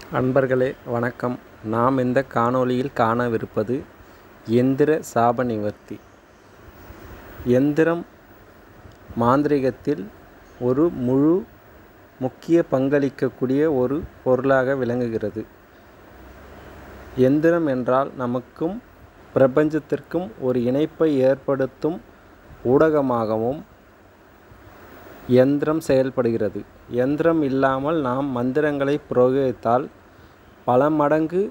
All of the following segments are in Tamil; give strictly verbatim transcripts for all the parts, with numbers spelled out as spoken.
நண்பர்களே வணக்கம். நாம் இந்த காணொளியில் காணவிருப்பது எந்திர சாப நிவர்த்தி. எந்திரம் மாந்திரீகத்தில் ஒரு முழு முக்கிய பங்களிக்கக்கூடிய ஒரு பொருளாக விளங்குகிறது. எந்திரம் என்றால் நமக்கும் பிரபஞ்சத்திற்கும் ஒரு இணைப்பை ஏற்படுத்தும் ஊடகமாகவும் யந்திரம் செயல்படுகிறது. யந்திரம் இல்லாமல் நாம் மந்திரங்களை பிரயோகித்தால் பல மடங்கு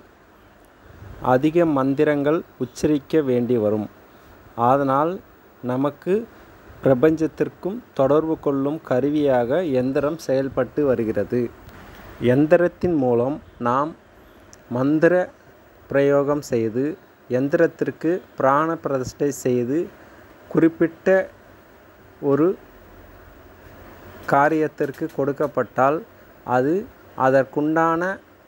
அதிக மந்திரங்கள் உச்சரிக்க வேண்டி வரும். அதனால் நமக்கு பிரபஞ்சத்திற்கும் தொடர்பு கொள்ளும் கருவியாக யந்திரம் செயல்பட்டு வருகிறது. யந்திரத்தின் மூலம் நாம் மந்திர பிரயோகம் செய்து யந்திரத்திற்கு பிராண பிரதிஷ்டை செய்து குறிப்பிட்ட ஒரு காரியத்திற்கு கொடுக்கப்பட்டால் அது அதற்குண்டான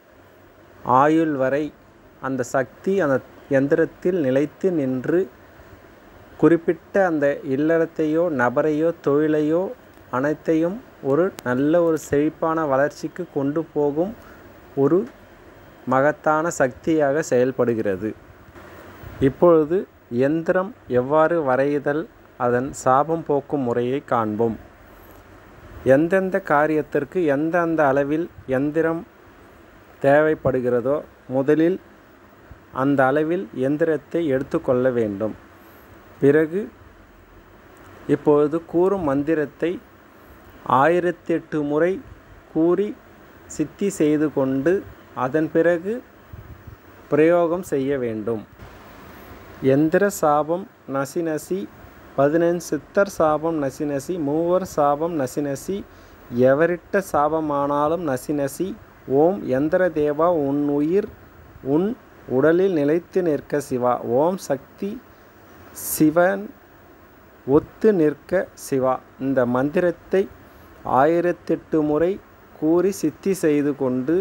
ஆயுள் வரை அந்த சக்தி அந்த யந்திரத்தில் நிலைத்து நின்று குறிப்பிட்ட அந்த இல்லறத்தையோ நபரையோ தொழிலையோ அனைத்தையும் ஒரு நல்ல ஒரு செழிப்பான வளர்ச்சிக்கு கொண்டு போகும் ஒரு மகத்தான சக்தியாக செயல்படுகிறது. இப்பொழுது யந்திரம் எவ்வாறு வரையுதல் அதன் சாபம் போக்கும் முறையை காண்போம். எந்தெந்த காரியத்திற்கு எந்தெந்த அளவில் யந்திரம் தேவைப்படுகிறதோ முதலில் அந்த அளவில் யந்திரத்தை எடுத்துக்கொள்ள வேண்டும். பிறகு இப்பொழுது கூறும் மந்திரத்தை ஆயிரத்தி எட்டு முறை கூறி சித்தி செய்து கொண்டு அதன் பிறகு பிரயோகம் செய்ய வேண்டும். யந்திர சாபம் நசி நசி பதினெண் சித்தர் சாபம் நசி நசி மூவர் சாபம் நசி நசி எவரிட்ட சாபமானாலும் நசி நசி ஓம் யந்திர தேவா உன் உயிர் உன் உடலில் நிலைத்து நிற்க சிவா ஓம் சக்தி சிவன் ஒத்து நிற்க சிவா. இந்த மந்திரத்தை ஆயிரத்தெட்டு முறை கூறி சித்தி செய்து கொண்டு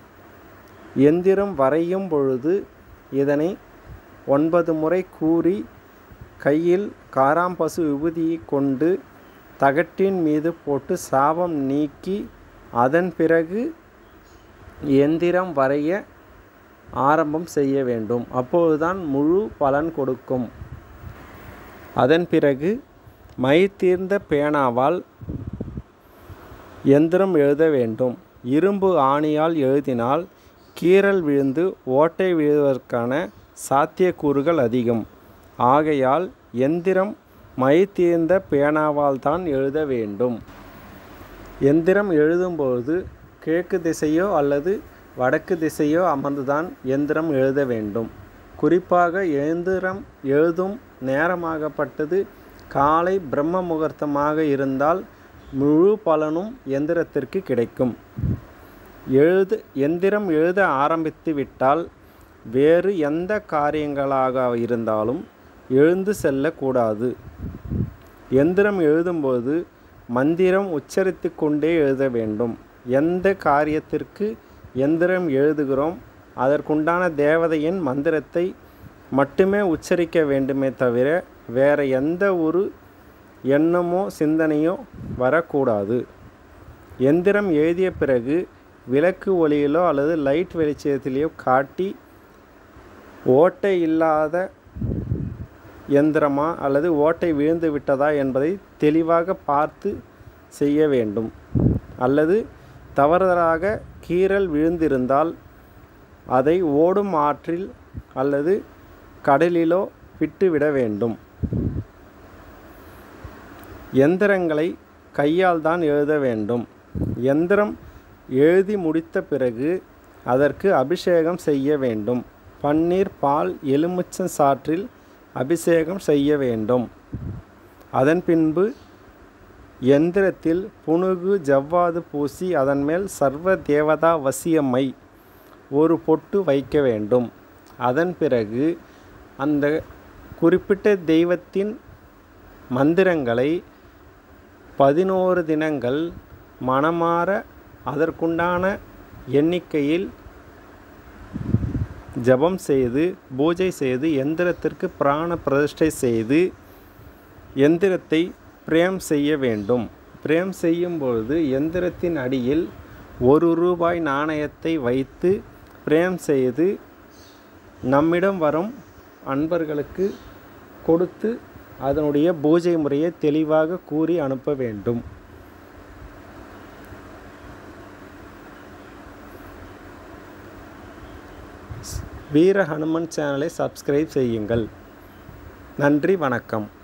எந்திரம் வரையும் பொழுது இதனை ஒன்பது முறை கூறி கையில் காராம்பசு விபூதியை கொண்டு தகட்டின் மீது போட்டு சாபம் நீக்கி அதன் பிறகு எந்திரம் வரைய ஆரம்பம் செய்ய வேண்டும். அப்போதுதான் முழு பலன் கொடுக்கும். அதன் பிறகு மை தீர்ந்த பேனாவால் எந்திரம் எழுத வேண்டும். இரும்பு ஆணியால் எழுதினால் கீறல் விழுந்து ஓட்டை விழுவதற்கான சாத்தியக்கூறுகள் அதிகம். ஆகையால் எந்திரம் மை தீர்ந்த பேனாவால் தான் எழுத வேண்டும். எந்திரம் எழுதும்போது கிழக்கு திசையோ அல்லது வடக்கு திசையோ அமர்ந்துதான் எந்திரம் எழுத வேண்டும். குறிப்பாக எந்திரம் எழுதும் நேரமாகப்பட்டது காலை பிரம்ம முகூர்த்தமாக இருந்தால் முழு பலனும் எந்திரத்திற்கு கிடைக்கும். எழுது எந்திரம் எழுத ஆரம்பித்து விட்டால் வேறு எந்த காரியங்களாக இருந்தாலும் எழுந்து செல்லக்கூடாது. எந்திரம் எழுதும்போது மந்திரம் உச்சரித்து கொண்டே எழுத வேண்டும். எந்த காரியத்திற்கு எந்திரம் எழுதுகிறோம் அதற்குண்டான தேவதையின் மந்திரத்தை மட்டுமே உச்சரிக்க வேண்டுமே தவிர வேறு எந்த ஒரு எண்ணமோ சிந்தனையோ வரக்கூடாது. எந்திரம் எழுதிய பிறகு விளக்கு ஒளியிலோ அல்லது லைட் வெளிச்சத்திலேயோ காட்டி ஓட்டை இல்லாத எந்திரமா அல்லது ஓட்டை விழுந்து விட்டதா என்பதை தெளிவாக பார்த்து செய்ய வேண்டும். அல்லது தவறுதலாக கீறல் விழுந்திருந்தால் அதை ஓடும் ஆற்றில் அல்லது கடலிலோ விட்டுவிட வேண்டும். எந்திரங்களை கையால் தான் எழுத வேண்டும். எந்திரம் எழுதி முடித்த பிறகு அதற்கு அபிஷேகம் செய்ய வேண்டும். பன்னீர் பால் எலுமிச்சம் சாற்றில் அபிஷேகம் செய்ய வேண்டும். அதன் பின்பு எந்திரத்தில் புனுகு ஜவ்வாது பூசி அதன் மேல் சர்வ தேவதா வசியம்மை ஒரு பொட்டு வைக்க வேண்டும். அதன் பிறகு அந்த குறிப்பிட்ட தெய்வத்தின் மந்திரங்களை பதினோரு தினங்கள் மனமாற அதற்குண்டான எண்ணிக்கையில் ஜபம் செய்து பூஜை செய்து எந்திரத்திற்கு பிராண பிரதிஷ்டை செய்து எந்திரத்தை பிரேம் செய்ய வேண்டும். பிரேம் செய்யும் பொழுது எந்திரத்தின் அடியில் ஒரு ரூபாய் நாணயத்தை வைத்து பிரேம் செய்து நம்மிடம் வரும் அன்பர்களுக்கு கொடுத்து அதனுடைய பூஜை முறையை தெளிவாக கூறி அனுப்ப வேண்டும். வீர ஹனுமன் சேனலை சப்ஸ்கிரைப் செய்யுங்கள். நன்றி, வணக்கம்.